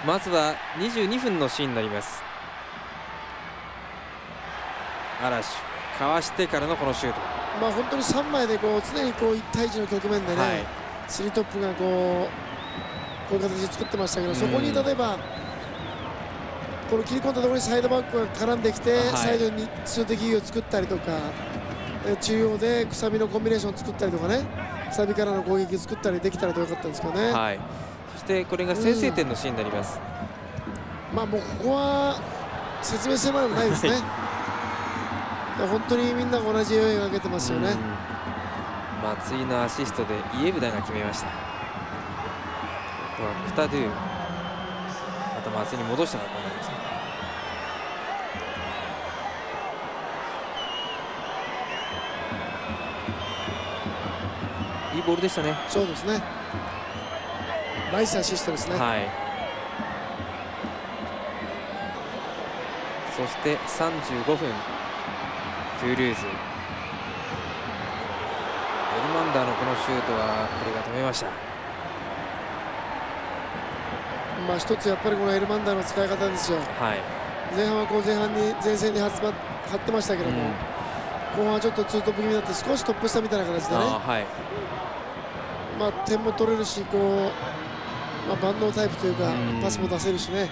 まずは22分のシーンになります。嵐かわしてからのこのシュート、 本当に3枚でこう常にこう1対1の局面でね、3トップがこういう形で作ってましたけど、そこに例えばこの切り込んだところにサイドバックが絡んできて、サイドに数的優位を作ったりとか、中央でくさびのコンビネーションを作ったりとかね、くさびからの攻撃を作ったりできたらよかったんですけどね。 そしてこれが先制点のシーンになります。 もうここは説明するまでもないですね。本当にみんなが同じ絵を描けてますよね。 松井のアシストでイエブダが決めました。ここはプタドゥ、また松井に戻した格好になりました。いいボールでしたね。 そうですね。ナイスアシストですね。 そして35分、トゥールーズ、エルマンダーのこのシュートはこれが止めました。 一つやっぱりこのエルマンダーの使い方ですよ。前半はこう前線に張ってましたけども、後半はちょっとツートップ気味になって少しトップ下みたいな形でね、点も取れるし、こう万能タイプというかパスも出せるしね。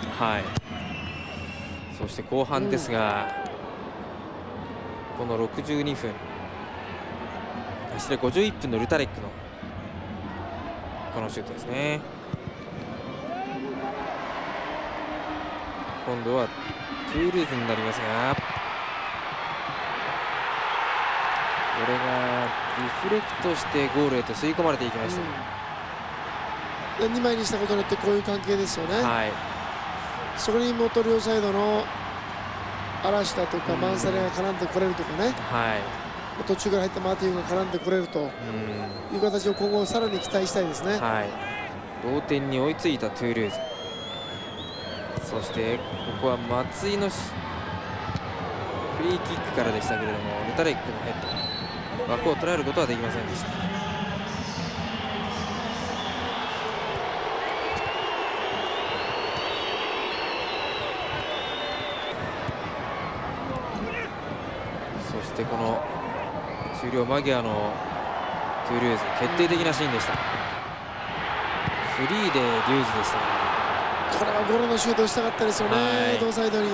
そして後半ですが、この52分、51分のルタレックのこのシュートですね。今度はトゥールーズになりますが、これがリフレクトしてゴールへと吸い込まれていきました。 2枚にしたことによってこういう関係ですよね。そこに元両サイドの嵐だとかマンサレが絡んでこれるとかね、途中から入ったマーティンが絡んでこれるという形を今後さらに期待したいですね。 同点に追いついたトゥールーズ、そしてここは松井のフリーキックからでしたけれども、ルタレックのヘッド、枠を捉えることはできませんでした。そしてこの終了間際のトゥールーズ、決定的なシーンでした。フリーでデューズでしたね。 これはゴロのシュートをしたかったですよね、同サイドに。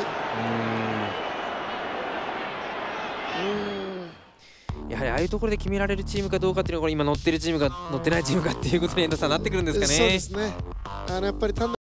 やはりああいうところで決められるチームかどうかっていうのは、今乗ってるチームか乗ってないチームかっていうことになってくるんですかね。 そうですね。やっぱり単